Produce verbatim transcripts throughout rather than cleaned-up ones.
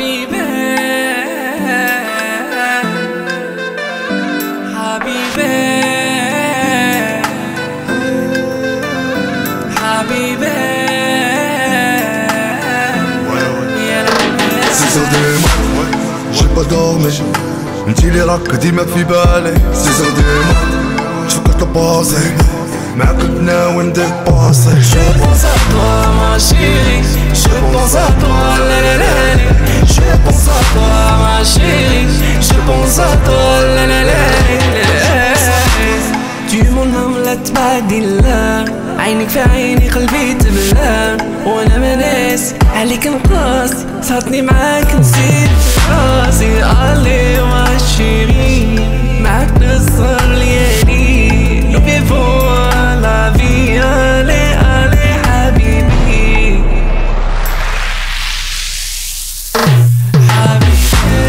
حبيبي حبيبي حبيبي سيزو ديما جي با دورمي انتي لي راك ديما في بالي. سيزو ديما تفكرت بازي معاك ناوي ندير باسي. Je pense à toi ma chérie, je pense à toi la la la la. Je pense à toi ma chérie, je pense à toi la la la la. Tu منهم لا تبادلها، عينك في عيني قلبي تبلى، وانا ما ناس عليك نقاس، صاتني معاك نسيت راسي. علي ما chérie معاك نسهر ليالي. Nous vivons la vie, allez, allez, habibi. Habibi.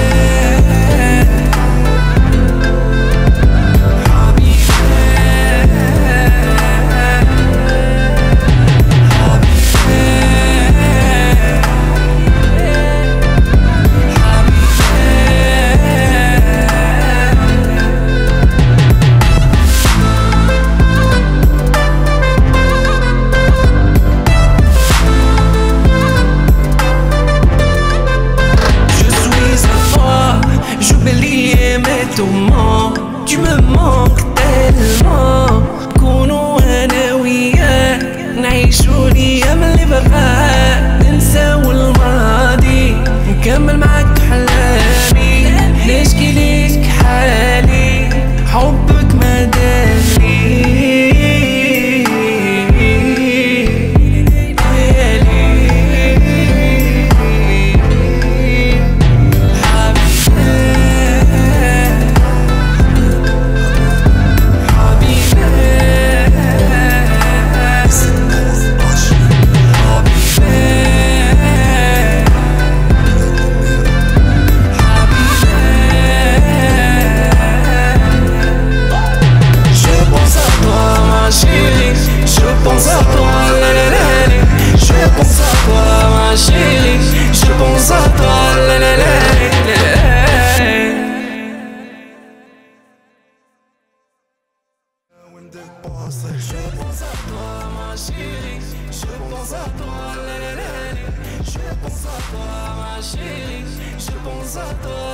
Tu me manques tellement. كونوا أنا وياك نعيشو الأيام اللي بغاك، ننساو الماضي نكمل معاك أحلامي، نشكي ليك حالي حبك مداني. Je pense à toi, la la la la. Je pense à toi ma chérie, je pense à toi la la la la. Je pense à toi ma chérie, je pense à toi la la la la. Je pense à toi ma chérie, je pense à toi.